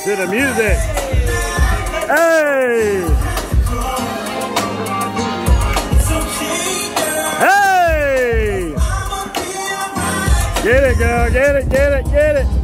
to the music. Hey! Hey! Get it, girl. Get it, get it, get it.